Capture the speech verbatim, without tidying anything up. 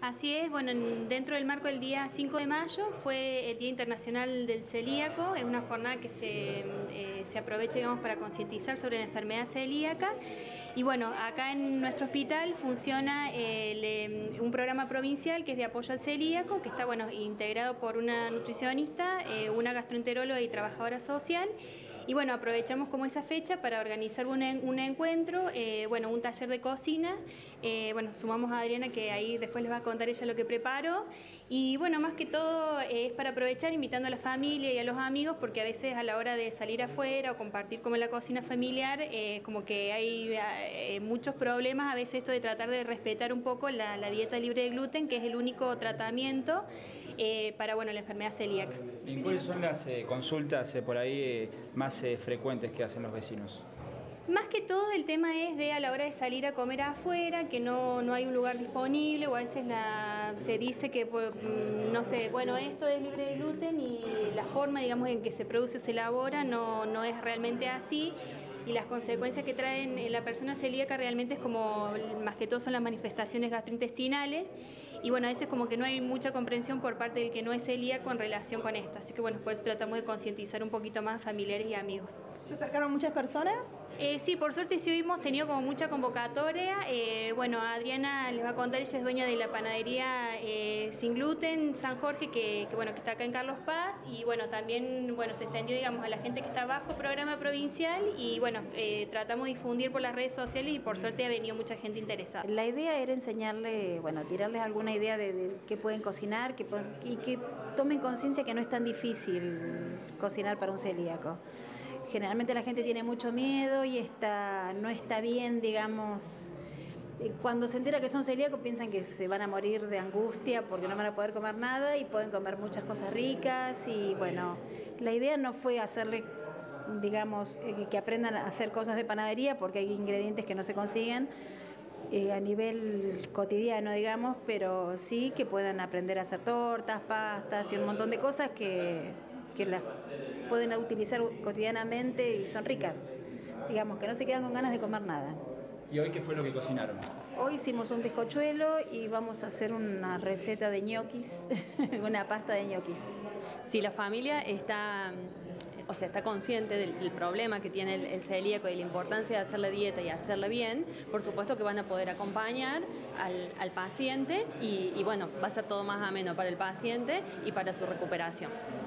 Así es, bueno, en- dentro del marco del día cinco de mayo fue el Día Internacional del Celíaco. Es una jornada que se, eh, se aprovecha, digamos, para concientizar sobre la enfermedad celíaca. Y bueno, acá en nuestro hospital funciona el, eh, un programa provincial que es de apoyo al celíaco, que está, bueno, integrado por una nutricionista, eh, una gastroenteróloga y trabajadora social. Y bueno, aprovechamos como esa fecha para organizar un, en- un encuentro, eh, bueno, un taller de cocina. Eh, bueno, sumamos a Adriana, que ahí después les va a contar ella lo que preparó. Y bueno, más que todo eh, es para aprovechar invitando a la familia y a los amigos, porque a veces a la hora de salir afuera o compartir como la cocina familiar, eh, como que hay eh, muchos problemas. A veces esto de tratar de respetar un poco la, la dieta libre de gluten, que es el único tratamiento eh, para, bueno, la enfermedad celíaca. ¿Y cuáles son las eh, consultas eh, por ahí eh, más eh, frecuentes que hacen los vecinos? Más que todo el tema es de a la hora de salir a comer afuera, que no, no hay un lugar disponible, o a veces la, se dice que, no sé, bueno, esto es libre de gluten y la forma, digamos, en que se produce o se elabora no, no es realmente así. Y las consecuencias que traen en la persona celíaca realmente es como, más que todo son las manifestaciones gastrointestinales, y bueno, a veces como que no hay mucha comprensión por parte del que no es celíaco en relación con esto, así que bueno, por eso tratamos de concientizar un poquito más a familiares y amigos. ¿Se acercaron muchas personas? Eh, sí, por suerte sí hemos tenido como mucha convocatoria. Eh, bueno, Adriana les va a contar, ella es dueña de la panadería eh, Sin Gluten San Jorge, que, que, bueno, que está acá en Carlos Paz, y bueno, también bueno, se extendió, digamos, a la gente que está bajo programa provincial, y bueno, eh, tratamos de difundir por las redes sociales, y por suerte ha venido mucha gente interesada. La idea era enseñarle, bueno, tirarles alguna idea de, de qué pueden cocinar que pueden, y que tomen conciencia que no es tan difícil cocinar para un celíaco. Generalmente la gente tiene mucho miedo y está, no está bien, digamos, cuando se entera que son celíacos piensan que se van a morir de angustia porque no van a poder comer nada, y pueden comer muchas cosas ricas. Y bueno, la idea no fue hacerles, digamos, que aprendan a hacer cosas de panadería, porque hay ingredientes que no se consiguen eh, a nivel cotidiano, digamos, pero sí que puedan aprender a hacer tortas, pastas y un montón de cosas que, que las pueden utilizar cotidianamente y son ricas. Digamos, que no se quedan con ganas de comer nada. ¿Y hoy qué fue lo que cocinaron? Hoy hicimos un bizcochuelo y vamos a hacer una receta de ñoquis, una pasta de ñoquis. Si la familia está, o sea, está consciente del, del problema que tiene el, el celíaco y la importancia de hacer la dieta y hacerla bien, por supuesto que van a poder acompañar al, al paciente y, y bueno, va a ser todo más ameno para el paciente y para su recuperación.